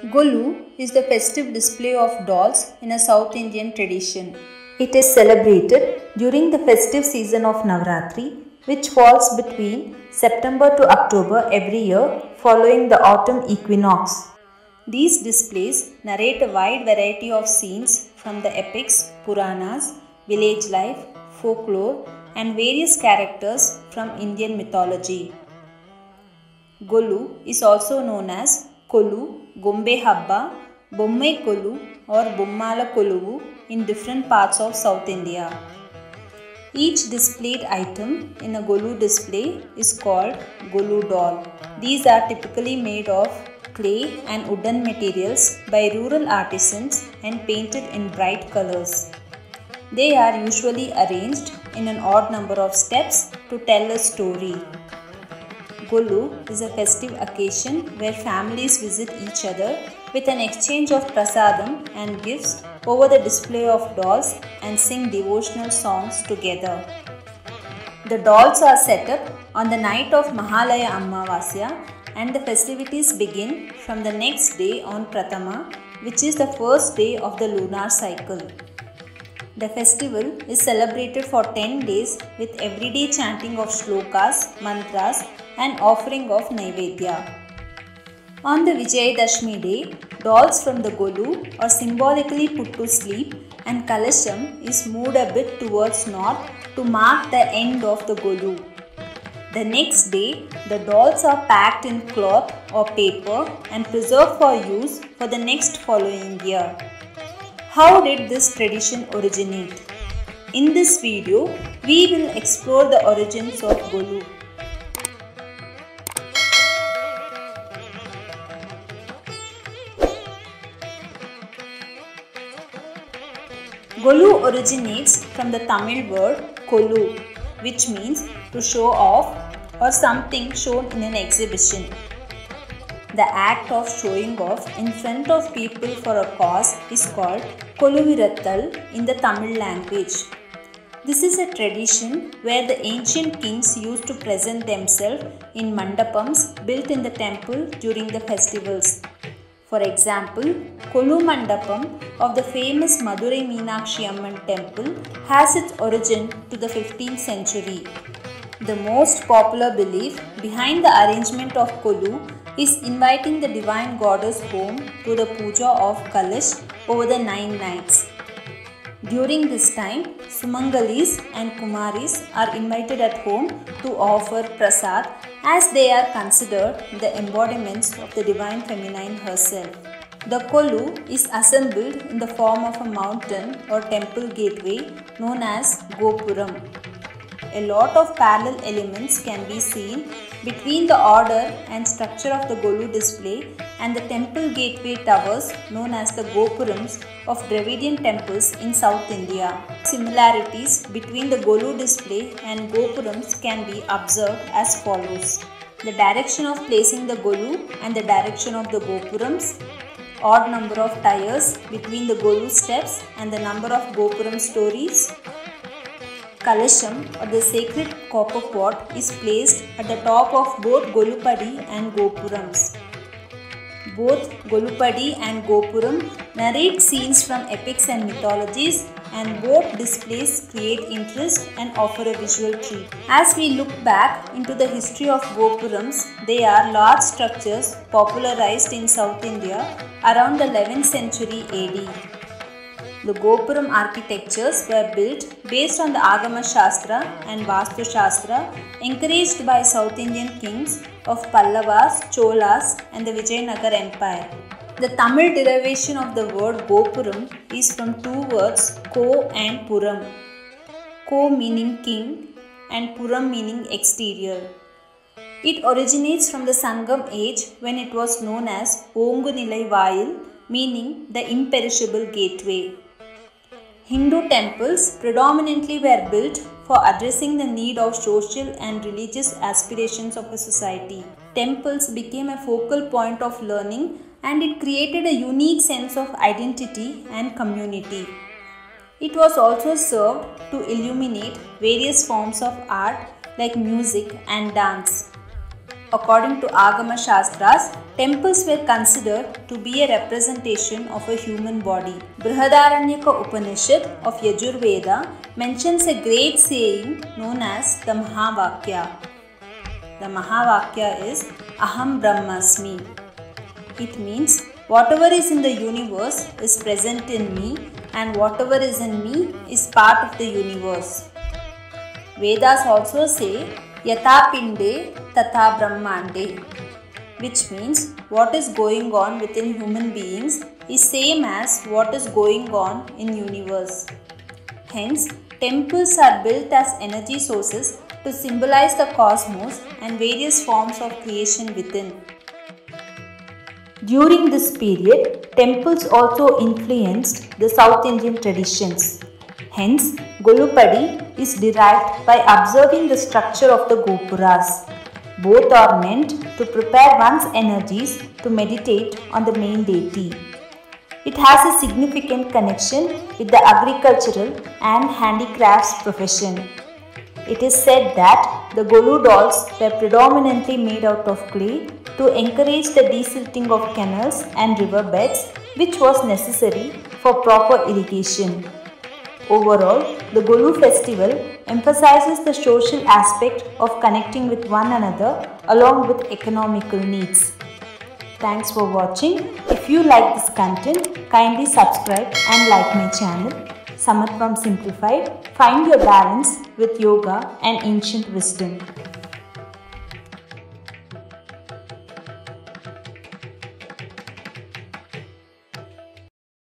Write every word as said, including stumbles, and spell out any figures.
Golu is the festive display of dolls in a South Indian tradition. It is celebrated during the festive season of Navratri, which falls between September to October every year following the autumn equinox. These displays narrate a wide variety of scenes from the epics, Puranas, village life, folklore, and various characters from Indian mythology. Golu is also known as Kolu, Gombe Habba, Bommai Kolu or Bommala Koluvu in different parts of South India. Each displayed item in a Golu display is called Golu doll. These are typically made of clay and wooden materials by rural artisans and painted in bright colors. They are usually arranged in an odd number of steps to tell a story. Golu is a festive occasion where families visit each other with an exchange of prasadam and gifts over the display of dolls and sing devotional songs together. The dolls are set up on the night of Mahalaya Ammavasya and the festivities begin from the next day on Prathama, which is the first day of the lunar cycle. The festival is celebrated for ten days with everyday chanting of shlokas, mantras and offering of Naivedya. On the Vijayadashmi day, dolls from the Golu are symbolically put to sleep and Kalasham is moved a bit towards north to mark the end of the Golu. The next day, the dolls are packed in cloth or paper and preserved for use for the next following year. How did this tradition originate? In this video, we will explore the origins of Golu. Golu originates from the Tamil word Kolu, which means to show off or something shown in an exhibition. The act of showing off in front of people for a cause is called Koluvirattal in the Tamil language. This is a tradition where the ancient kings used to present themselves in mandapams built in the temple during the festivals. For example, Kolu Mandapam of the famous Madurai Meenakshi Amman temple has its origin to the fifteenth century. The most popular belief behind the arrangement of Kolu is inviting the divine goddess home to the puja of Kalash over the nine nights. During this time, Sumangalis and Kumaris are invited at home to offer prasad as they are considered the embodiments of the divine feminine herself. The Kolu is assembled in the form of a mountain or temple gateway known as Gopuram. A lot of parallel elements can be seen between the order and structure of the Golu display and the temple gateway towers known as the Gopurams of Dravidian temples in South India. Similarities between the Golu display and Gopurams can be observed as follows. The direction of placing the Golu and the direction of the Gopurams, odd number of tires between the Golu steps and the number of Gopuram stories. Kalasham or the sacred copper pot is placed at the top of both Golupadi and Gopurams. Both Golupadi and Gopuram narrate scenes from epics and mythologies, and both displays create interest and offer a visual treat. As we look back into the history of Gopurams, they are large structures popularized in South India around the eleventh century A D. The Gopuram architectures were built based on the Agama Shastra and Vastu Shastra encouraged by South Indian kings of Pallavas, Cholas and the Vijayanagar Empire. The Tamil derivation of the word Gopuram is from two words Ko and Puram. Ko meaning king and Puram meaning exterior. It originates from the Sangam age when it was known as Ongunilai Vayil, meaning the imperishable gateway. Hindu temples predominantly were built for addressing the need of social and religious aspirations of a society. Temples became a focal point of learning and it created a unique sense of identity and community. It was also served to illuminate various forms of art like music and dance. according to Agama Shastras, temples were considered to be a representation of a human body. Brihadaranyaka Upanishad of Yajurveda mentions a great saying known as the Mahavakya. The Mahavakya is Aham Brahmasmi. It means whatever is in the universe is present in me, and whatever is in me is part of the universe. Vedas also say Yatha Pinde Tatha Brahmande, which means what is going on within human beings is same as what is going on in universe. Hence, temples are built as energy sources to symbolize the cosmos and various forms of creation within. During this period, temples also influenced the South Indian traditions. Hence, Golupadi is derived by observing the structure of the Gopuras. Both are meant to prepare one's energies to meditate on the main deity. It has a significant connection with the agricultural and handicrafts profession. It is said that the Golu dolls were predominantly made out of clay to encourage the desilting of canals and riverbeds, which was necessary for proper irrigation. Overall, the Golu festival emphasizes the social aspect of connecting with one another along with economical needs. Thanks for watching. If you like this content, kindly subscribe and like my channel. Samatvam Simplified. Find your balance with yoga and ancient wisdom.